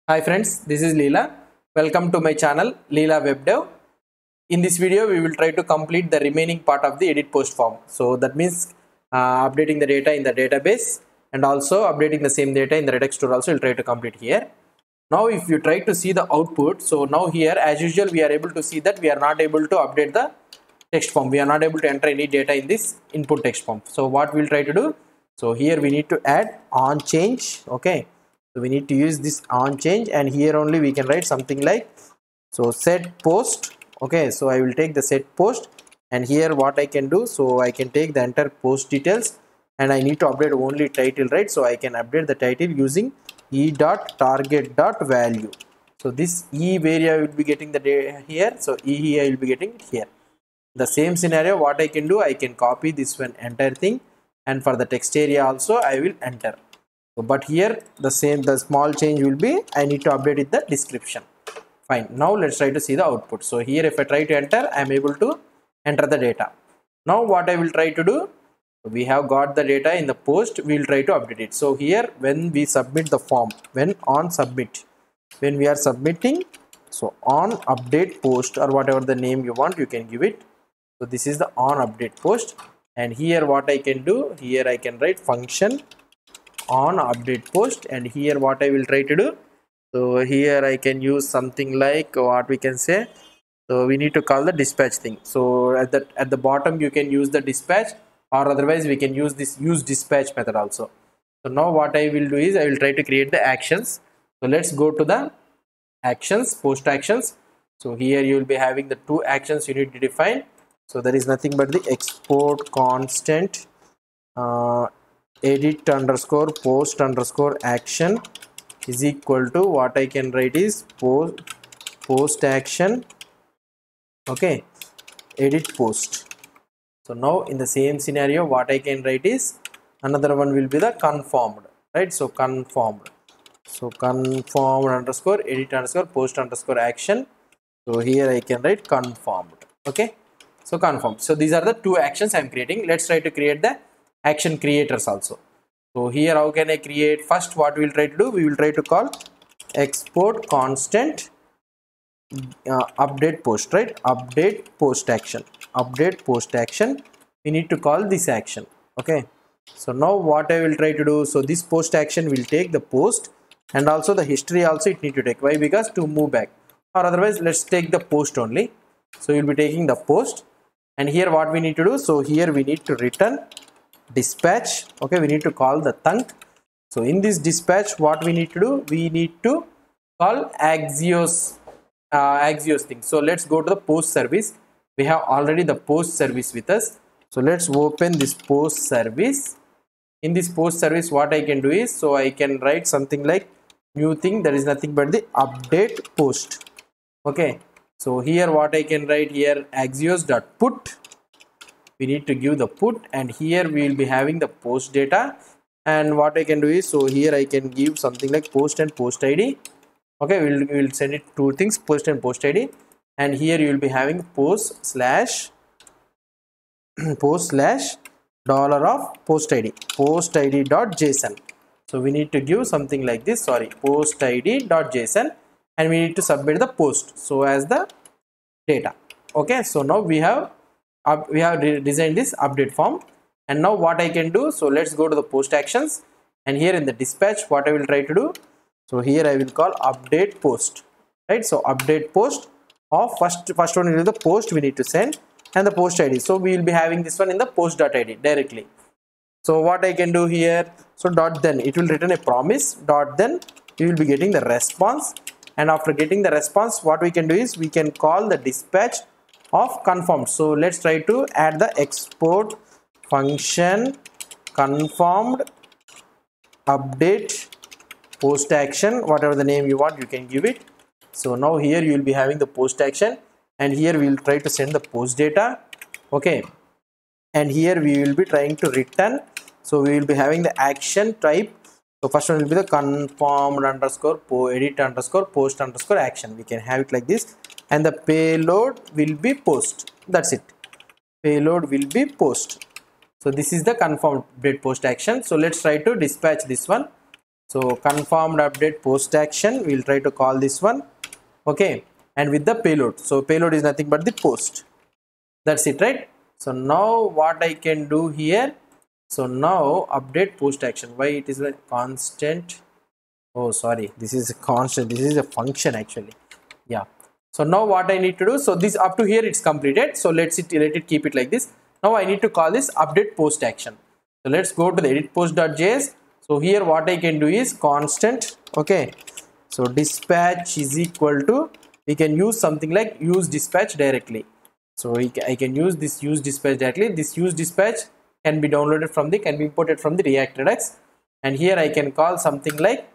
Hi friends, this is Leela. Welcome to my channel Leela Web Dev. In this video, we will try to complete the remaining part of the edit post form. So that means updating the data in the database and also updating the same data in the Redux store also we'll try to complete here. Now if you try to see the output, so now here as usual we are able to see that we are not able to update the text form. We are not able to enter any data in this input text form. So what we'll try to do, so here we need to add on change. Okay, so we need to use this on change, and here only we can write something like so set post. Okay, so I will take the set post, and here what I can do, so I can take the entire post details and I need to update only title, right? So I can update the title using e.target.value. so this e area will be getting the data here, so e here will be getting it here. The same scenario, what I can do, I can copy this one entire thing, and for the text area also I will enter. So, but here the small change will be I need to update it the description. Fine. Now let's try to see the output. So here if I try to enter, I am able to enter the data. Now what I will try to do, we have got the data in the post, we will try to update it. So here when we submit the form, when on submit, when we are submitting, so on update post or whatever the name you want, you can give it. So this is the on update post, and here what I can do, here I can write function on update post, and here what I will try to do, so here I can use something like what we can say, so we need to call the dispatch thing. So at the bottom you can use the dispatch, or otherwise we can use this use dispatch method also. So now what I will do is I will try to create the actions. So let's go to the actions, post actions. So here you will be having the two actions you need to define. So there is nothing but the export constant edit underscore post underscore action is equal to what I can write is post action, okay, edit post. So now in the same scenario what I can write is another one will be the conformed, right? So conformed, so conformed underscore edit underscore post underscore action. So here I can write conformed. Okay, so conformed. So these are the two actions I am creating. Let's try to create the action creators also. So here how can I create? First what we will try to do, we will try to call export constant update post, right? Update post action, update post action, we need to call this action. Okay, so now what I will try to do, so this post action will take the post and also the history also it need to take. Why? Because to move back, or otherwise let's take the post only. So you'll be taking the post, and here what we need to do, so here we need to return dispatch. Okay, we need to call the thunk. So in this dispatch what we need to do, we need to call Axios thing. So let's go to the post service. We have already the post service with us, so let's open this post service. In this post service what I can do is, so I can write something like new thing, that is nothing but the update post. Okay, so here what I can write here, axios.put, we need to give the put, and here we will be having the post data. And what I can do is, so here I can give something like post and post id. Okay, we will send it two things, post and post id, and here you will be having post slash post slash dollar of post id dot json. So we need to give something like this, sorry, post id dot json, and we need to submit the post so as the data. Okay, so now we have designed this update form, and now what I can do, so let's go to the post actions, and here in the dispatch what I will try to do, so here I will call update post, right? So update post of first one is the post we need to send, and the post id. So we will be having this one in the post.id directly. So what I can do here, so dot then it will return a promise, dot then we will be getting the response, and after getting the response what we can do is we can call the dispatch of confirmed. So let's try to add the export function confirmed update post action, whatever the name you want you can give it. So now here you will be having the post action, and here we will try to send the post data. Okay, and here we will be trying to return, so we will be having the action type. So first one will be the confirmed underscore edit underscore post underscore action, we can have it like this, and the payload will be post. That's it, payload will be post. So this is the confirmed update post action. So let's try to dispatch this one. So confirmed update post action, we'll try to call this one. Okay, and with the payload. So payload is nothing but the post. That's it, right? So now what I can do here, so now update post action. Why it is a constant? Oh, sorry, this is a constant. This is a function actually. Yeah. So now what I need to do, so this up to here it's completed. So let it keep it like this. Now I need to call this update post action. So let's go to the edit post.js. So here what I can do is constant. Okay. So dispatch is equal to, we can use something like use dispatch directly. So I can use this use dispatch directly. This use dispatch can be downloaded from the, can be imported from the React Redux. And here I can call something like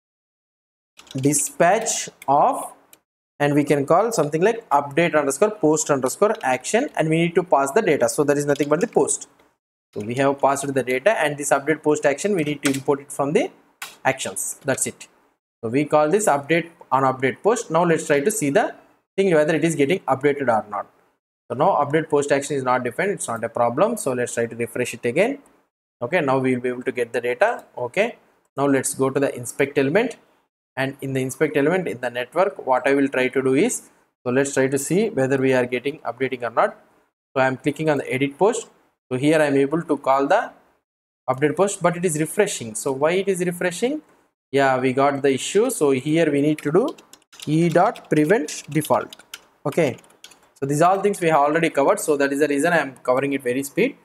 dispatch of, and we can call something like update underscore post underscore action, and we need to pass the data. So that is nothing but the post. So we have passed the data, and this update post action we need to import it from the actions. That's it. So we call this update on update post. Now let's try to see the thing whether it is getting updated or not. So now update post action is not defined, it's not a problem. So let's try to refresh it again. Okay, now we will be able to get the data. Okay, now let's go to the inspect element, and in the inspect element in the network, what I will try to do is, so let's try to see whether we are getting updating or not. So I am clicking on the edit post. So here I am able to call the update post, but it is refreshing. So why it is refreshing? Yeah, we got the issue. So here we need to do e.prevent default. Okay, so these all things we have already covered. So that is the reason I am covering it very speed.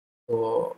So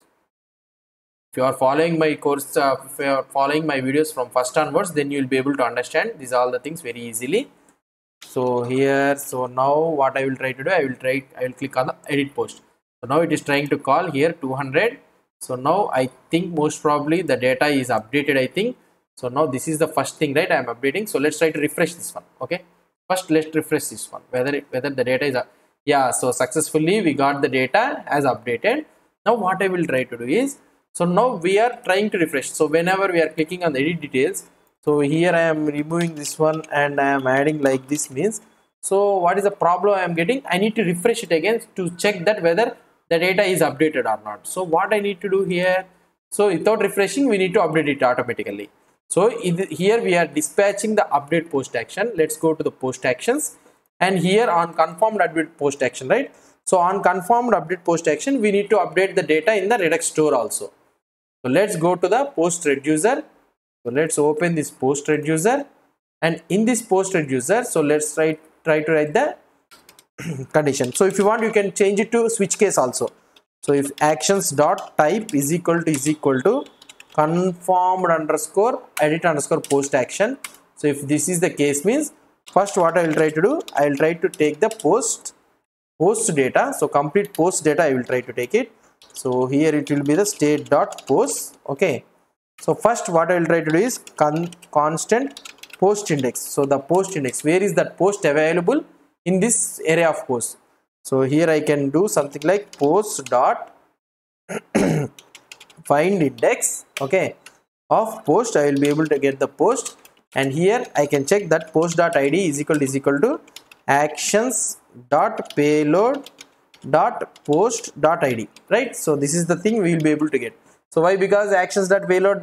if you are following my course, if you are following my videos from first onwards, then you will be able to understand these all the things very easily. So here, so now what I will try to do, I will click on the edit post. So now it is trying to call here 200. So now I think most probably the data is updated, I think. So now this is the first thing, right? I am updating. So let's try to refresh this one. Okay, first let's refresh this one, whether the data is yeah, so successfully we got the data as updated. Now what I will try to do is, so now we are trying to refresh. So whenever we are clicking on the edit details, so here I am removing this one and I am adding like this means. So what is the problem I am getting? I need to refresh it again to check that whether the data is updated or not. So what I need to do here, so without refreshing we need to update it automatically. So here we are dispatching the update post action. Let's go to the post actions, and here on confirmed update post action, right? So on confirmed update post action we need to update the data in the Redux store also. So let's go to the post reducer. So let's open this post reducer, and in this post reducer, so let's try to write the condition. So if you want, you can change it to switch case also. So if actions dot type is equal to confirmed underscore edit underscore post action. So if this is the case, means first what I will try to do, I will try to take the post data. So complete post data I will try to take it. So here it will be the state dot post. Okay, so first what I will try to do is constant post index. So the post index, where is that post available in this area of post? So here I can do something like post dot find index, okay, of post. I will be able to get the post, and here I can check that post dot id is equal to actions dot payload dot post dot id, right? So this is the thing we will be able to get. So why? Because actions dot payload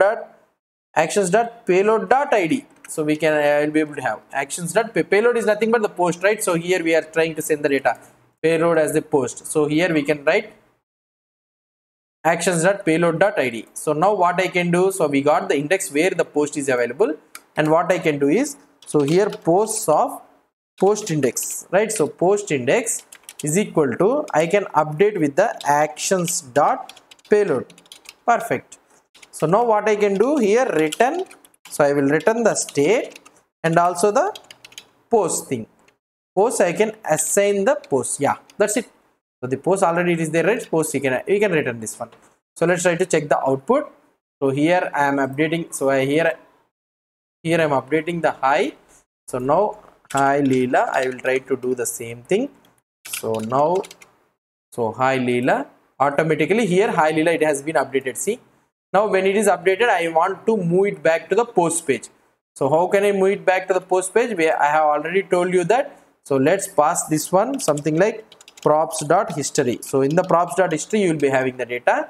dot id. So we can, I will be able to have actions dot payload is nothing but the post, right? So here we are trying to send the data payload as the post. So here we can write actions dot payload dot id. So now what I can do, so we got the index where the post is available, and what I can do is, so here posts of post index, right? So post index is equal to, I can update with the actions dot payload. Perfect. So now what I can do here, return. So I will return the state and also the post thing. Post I can assign the post. Yeah, that's it. So the post already it is there, right? Post we can return this one. So let's try to check the output. So here I am updating. So here I am updating the hi. So now hi Leela. I will try to do the same thing. So now, so hi Leela. Automatically here hi Leela, it has been updated. See. Now when it is updated, I want to move it back to the post page. So how can I move it back to the post page? Where I have already told you that. So let's pass this one something like props.history. So in the props.history you will be having the data.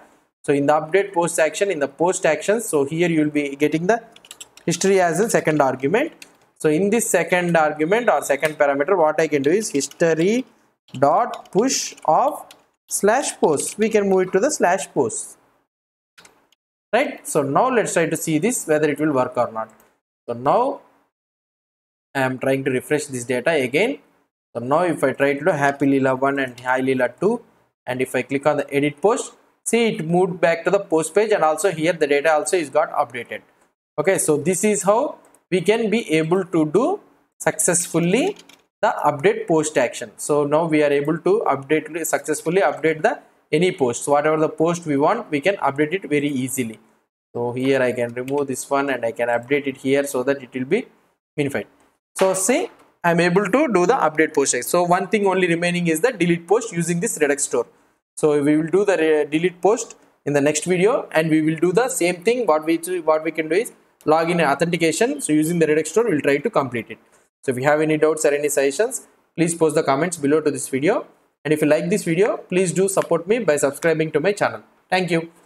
So in the update post action, in the post actions, so here you will be getting the history as a second argument. So in this second argument or second parameter, what I can do is history dot push of slash post. We can move it to the slash post, right? So now let's try to see this whether it will work or not. So now I am trying to refresh this data again. So now if I try to do Happy Leela 1 and Hi Leela 2, and if I click on the edit post, see it moved back to the post page, and also here the data also is got updated. Okay, so this is how we can be able to do successfully the update post action. So now we are able to successfully update the any post. So whatever the post we want, we can update it very easily. So here I can remove this one and I can update it here so that it will be minified. So see, I am able to do the update post action. So one thing only remaining is the delete post using this Redux store. So we will do the delete post in the next video, and we will do the same thing. What we can do is login and authentication. So using the Redux store, we will try to complete it. So if you have any doubts or any suggestions, please post the comments below to this video. And if you like this video, please do support me by subscribing to my channel. Thank you.